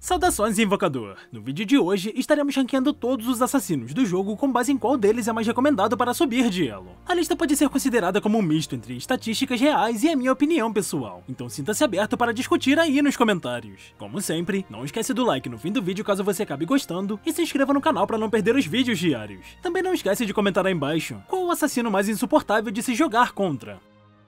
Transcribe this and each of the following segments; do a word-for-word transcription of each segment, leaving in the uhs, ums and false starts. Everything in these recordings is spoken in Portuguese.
Saudações, Invocador! No vídeo de hoje, estaremos ranqueando todos os assassinos do jogo com base em qual deles é mais recomendado para subir de elo. A lista pode ser considerada como um misto entre estatísticas reais e a minha opinião pessoal, então sinta-se aberto para discutir aí nos comentários. Como sempre, não esquece do like no fim do vídeo caso você acabe gostando, e se inscreva no canal para não perder os vídeos diários. Também não esquece de comentar aí embaixo qual o assassino mais insuportável de se jogar contra.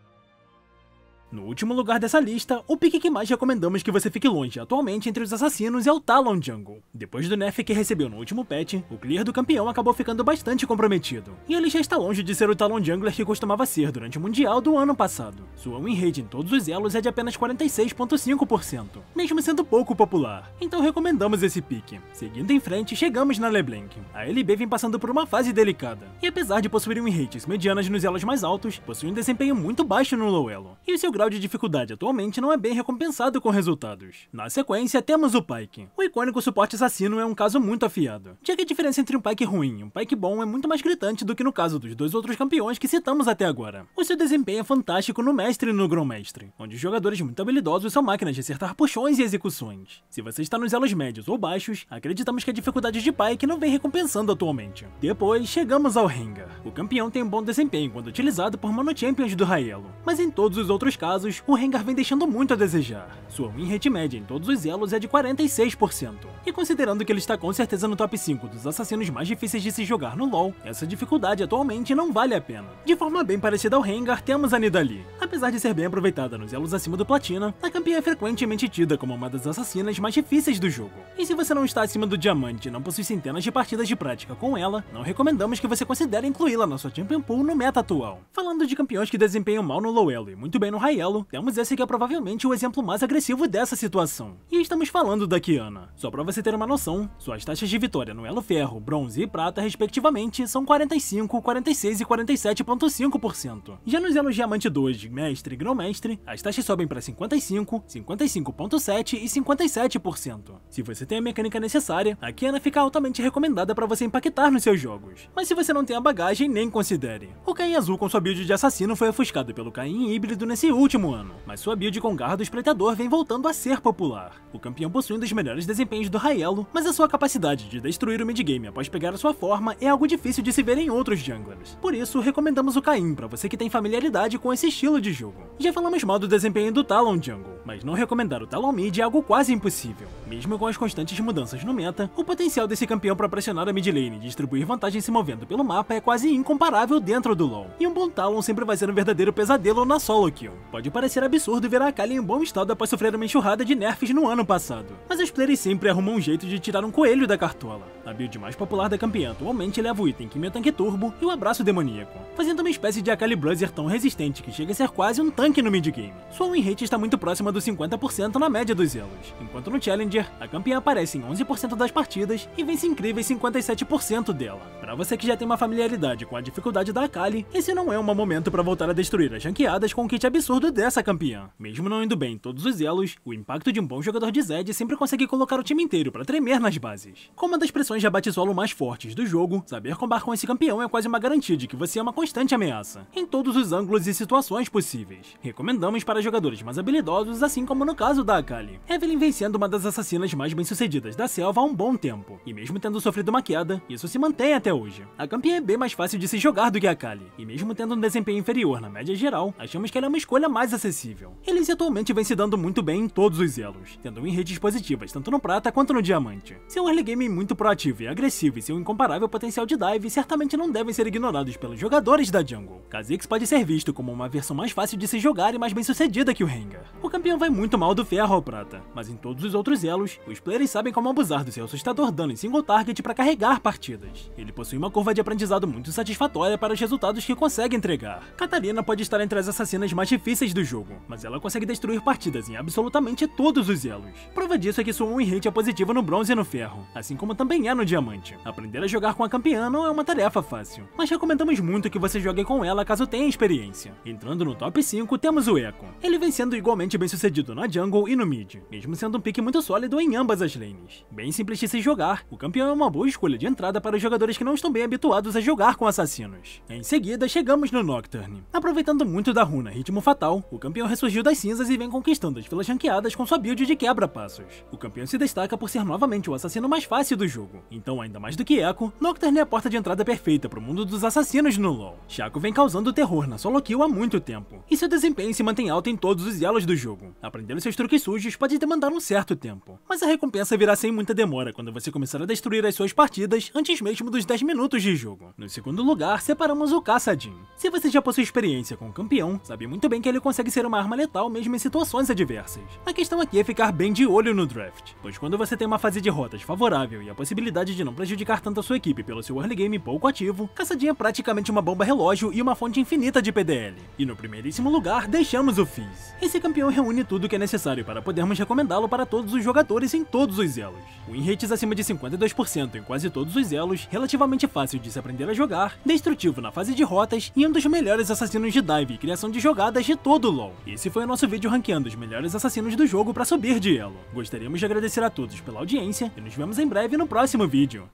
No último lugar dessa lista, o pique que mais recomendamos que você fique longe atualmente entre os assassinos é o Talon Jungle. Depois do nerf que recebeu no último patch, o clear do campeão acabou ficando bastante comprometido, e ele já está longe de ser o Talon Jungler que costumava ser durante o Mundial do ano passado. Sua win rate em todos os elos é de apenas quarenta e seis vírgula cinco por cento, mesmo sendo pouco popular, então recomendamos esse pique. Seguindo em frente, chegamos na LeBlanc. A L B vem passando por uma fase delicada, e apesar de possuir win rates medianas nos elos mais altos, possui um desempenho muito baixo no low elo, e o seu grau de dificuldade atualmente não é bem recompensado com resultados. Na sequência, temos o Pyke. O icônico suporte assassino é um caso muito afiado, já que a diferença entre um Pyke ruim e um Pyke bom é muito mais gritante do que no caso dos dois outros campeões que citamos até agora. O seu desempenho é fantástico no Mestre e no Grão-Mestre, onde os jogadores muito habilidosos são máquinas de acertar puxões e execuções. Se você está nos elos médios ou baixos, acreditamos que a dificuldade de Pyke não vem recompensando atualmente. Depois, chegamos ao Rengar. O campeão tem um bom desempenho quando utilizado por monochampions do high elo, mas em todos os outros casos, o Rengar vem deixando muito a desejar. Sua win rate média em todos os elos é de quarenta e seis por cento. E considerando que ele está com certeza no top cinco dos assassinos mais difíceis de se jogar no LoL, essa dificuldade atualmente não vale a pena. De forma bem parecida ao Rengar, temos a Nidalee. Apesar de ser bem aproveitada nos elos acima do Platina, a campeã é frequentemente tida como uma das assassinas mais difíceis do jogo. E se você não está acima do Diamante e não possui centenas de partidas de prática com ela, não recomendamos que você considere incluí-la na sua Champion Pool no meta atual. Falando de campeões que desempenham mal no low elo e muito bem no high elo, temos esse que é provavelmente o exemplo mais agressivo dessa situação. E estamos falando da Qiyana. Só pra você ter uma noção, suas taxas de vitória no elo ferro, bronze e prata, respectivamente, são quarenta e cinco, quarenta e seis e quarenta e sete vírgula cinco por cento. Já nos elos diamante dois, mestre e grão-mestre, as taxas sobem para cinquenta e cinco, cinquenta e cinco vírgula sete e cinquenta e sete por cento. Se você tem a mecânica necessária, a Qiyana fica altamente recomendada para você impactar nos seus jogos. Mas se você não tem a bagagem, nem considere. O Caim azul com sua build de assassino foi ofuscado pelo Caim híbrido nesse último ano, mas sua build com garra do espreitador vem voltando a ser popular. O campeão possui um dos melhores desempenhos do high elo, mas a sua capacidade de destruir o mid-game após pegar a sua forma é algo difícil de se ver em outros junglers. Por isso, recomendamos o Caim para você que tem familiaridade com esse estilo de jogo. Já falamos mal do desempenho do Talon Jungle, mas não recomendar o Talon Mid é algo quase impossível. Mesmo com as constantes mudanças no meta, o potencial desse campeão para pressionar a mid lane e distribuir vantagem se movendo pelo mapa é quase incomparável dentro do LoL. E um bom Talon sempre vai ser um verdadeiro pesadelo na solo kill. Pode parecer absurdo ver a Akali em bom estado após sofrer uma enxurrada de nerfs no ano passado, mas os players sempre arrumam um jeito de tirar um coelho da cartola. A build mais popular da campeã atualmente leva o item Quimio Tanque Turbo e o Abraço Demoníaco, fazendo uma espécie de Akali Bruzzer tão resistente que chega a ser quase um tanque no mid-game. Sua win rate está muito próxima dos cinquenta por cento na média dos elos, enquanto no Challenger, a campeã aparece em onze por cento das partidas e vence incríveis cinquenta e sete por cento dela. Para você que já tem uma familiaridade com a dificuldade da Akali, esse não é um mau momento para voltar a destruir as ranqueadas com um kit absurdo dessa campeã. Mesmo não indo bem em todos os elos, o impacto de um bom jogador de Zed sempre consegue colocar o time inteiro para tremer nas bases. Com uma das pressões de abate solo mais fortes do jogo, saber combar com esse campeão é quase uma garantia de que você é uma constante ameaça, em todos os ângulos e situações possíveis. Recomendamos para jogadores mais habilidosos, assim como no caso da Akali. Evelynn vem sendo uma das assassinas mais bem-sucedidas da selva há um bom tempo, e mesmo tendo sofrido uma queda, isso se mantém até hoje. A campeã é bem mais fácil de se jogar do que a Akali, e mesmo tendo um desempenho inferior na média geral, achamos que ela é uma escolha mais acessível. Elise atualmente vem se dando muito bem em todos os elos, tendo win rates positivas tanto no prata quanto no diamante. Seu early game muito proativo e agressivo e seu incomparável potencial de dive certamente não devem ser ignorados pelos jogadores da jungle. Kha'Zix pode ser visto como uma versão mais fácil de se jogar e mais bem sucedida que o Rengar. O campeão vai muito mal do ferro ao prata, mas em todos os outros elos, os players sabem como abusar do seu assustador dano em single target para carregar partidas. Ele possui uma curva de aprendizado muito satisfatória para os resultados que consegue entregar. Katarina pode estar entre as assassinas mais difíceis do jogo, mas ela consegue destruir partidas em absolutamente todos os elos. Prova disso é que sua win rate é positiva no bronze e no ferro, assim como também é no diamante. Aprender a jogar com a campeã não é uma tarefa fácil, mas recomendamos muito que você jogue com ela caso tenha experiência. Entrando no top cinco, temos o Ekko. Ele vem sendo igualmente bem sucedido na jungle e no mid, mesmo sendo um pique muito sólido em ambas as lanes. Bem simples de se jogar, o campeão é uma boa escolha de entrada para os jogadores que não estamos tão bem habituados a jogar com assassinos. Em seguida, chegamos no Nocturne. Aproveitando muito da runa Ritmo Fatal, o campeão ressurgiu das cinzas e vem conquistando as filas ranqueadas com sua build de quebra-passos. O campeão se destaca por ser novamente o assassino mais fácil do jogo, então ainda mais do que Echo, Nocturne é a porta de entrada perfeita para o mundo dos assassinos no LoL. Shaco vem causando terror na solo kill há muito tempo, e seu desempenho se mantém alto em todos os elos do jogo. Aprender seus truques sujos pode demandar um certo tempo, mas a recompensa virá sem muita demora quando você começar a destruir as suas partidas antes mesmo dos dez minutos de jogo. No segundo lugar, separamos o Kassadin. Se você já possui experiência com o campeão, sabe muito bem que ele consegue ser uma arma letal mesmo em situações adversas. A questão aqui é ficar bem de olho no draft, pois quando você tem uma fase de rotas favorável e a possibilidade de não prejudicar tanto a sua equipe pelo seu early game pouco ativo, Kassadin é praticamente uma bomba relógio e uma fonte infinita de P D L. E no primeiríssimo lugar, deixamos o Fizz. Esse campeão reúne tudo o que é necessário para podermos recomendá-lo para todos os jogadores em todos os elos. Win rates acima de cinquenta e dois por cento em quase todos os elos, relativamente fácil de se aprender a jogar, destrutivo na fase de rotas e um dos melhores assassinos de dive e criação de jogadas de todo o LoL. Esse foi o nosso vídeo ranqueando os melhores assassinos do jogo para subir de elo. Gostaríamos de agradecer a todos pela audiência e nos vemos em breve no próximo vídeo.